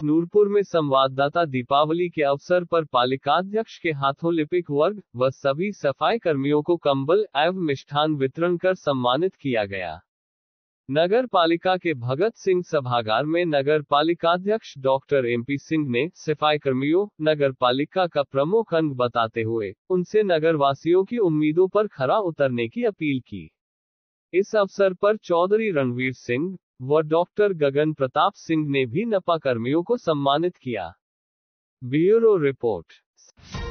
नूरपुर में संवाददाता दीपावली के अवसर पर पालिकाध्यक्ष के हाथों लिपिक वर्ग व सभी सफाई कर्मियों को कंबल एवं मिष्ठान वितरण कर सम्मानित किया गया। नगर पालिका के भगत सिंह सभागार में नगर पालिकाध्यक्ष डॉक्टर एमपी सिंह ने सफाई कर्मियों नगर पालिका का प्रमुख अंग बताते हुए उनसे नगरवासियों की उम्मीदों पर खरा उतरने की अपील की। इस अवसर पर चौधरी रणवीर सिंह व डॉक्टर गगन प्रताप सिंह ने भी नपा कर्मियों को सम्मानित किया। Bureau report.